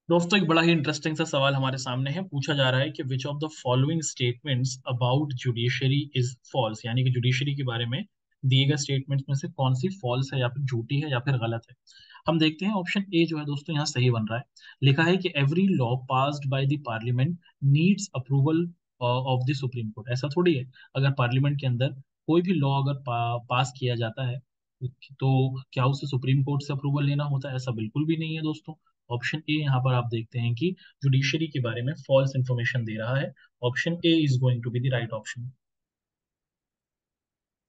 दोस्तों एक बड़ा ही इंटरेस्टिंग सा सवाल हमारे सामने है। पूछा जा रहा है कि which of the following statements about judiciary is false, यानी कि जुडिशरी के बारे में दिए गए स्टेटमेंट्स में से कौन सी फॉल्स है या फिर झूठी है या फिर गलत है। हम देखते हैं ऑप्शन ए जो है दोस्तों यहाँ सही बन रहा है। लिखा है कि every law passed by the parliament needs approval of the supreme court. ऐसा थोड़ी है, अगर पार्लियामेंट के अंदर कोई भी लॉ अगर पास किया जाता है तो क्या उसे सुप्रीम कोर्ट से अप्रूवल लेना होता है? ऐसा बिल्कुल भी नहीं है दोस्तों। ऑप्शन ए यहाँ पर आप देखते हैं कि जुडिशरी के बारे में फॉल्स इंफॉर्मेशन दे रहा है। Option A is going to be the right option.